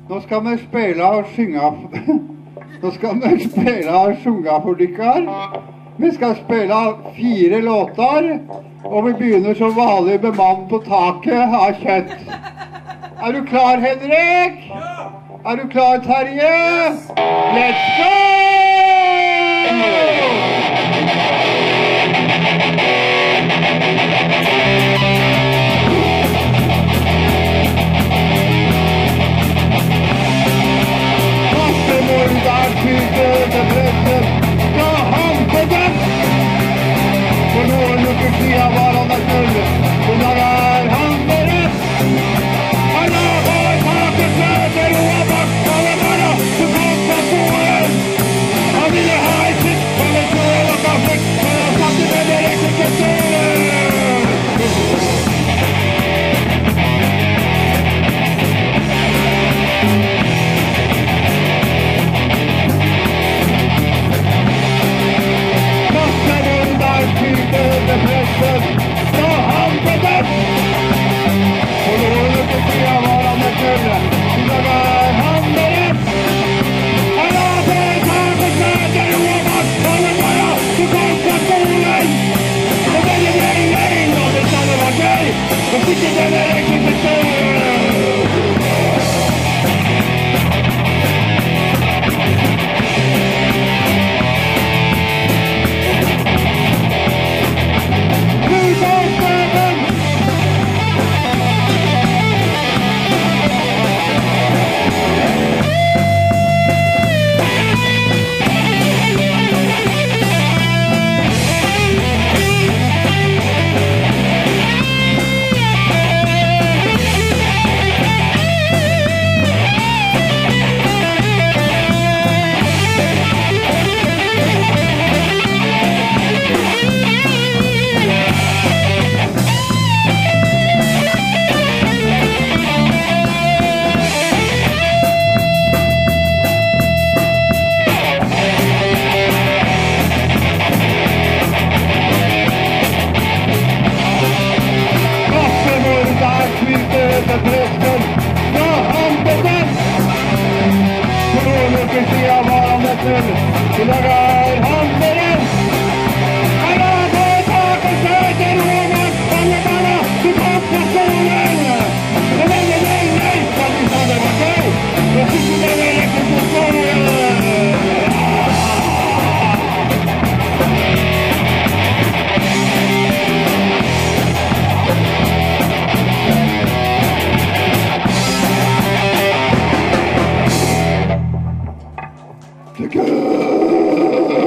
Nå skal vi spille og synge. Nå skal vi spille og synge for dere. Vi skal spille 4 låter, og vi begynner som vanlig med Mannen på taket av Kjøtt. Er du klar, Henrik? Ja! Er du klar, Terje? Let's go! For noen uker siden var han der full, og der er han beredt. Han har taket fløter og har bakt alle barna som kom fra skolen. Han ville ha en sitt, for det tror jeg var kaffet, men han satt i med direkte til stolen. Så han ble dødt. For noen uker siden var han med kjølle. I dag er han beredt. Han har fått taket fløter og har bakt alle barna som kom fra skolen. Og denne ble og det samme var gøy. Og sikkert denne rekken til stolen. I dag er han beredt. Han har fått taket fløter og har bakt alle barna som kom fra skolen. Og denne nei, for de sa det var gøy. Og sikkert denne rekken på skolen. Together.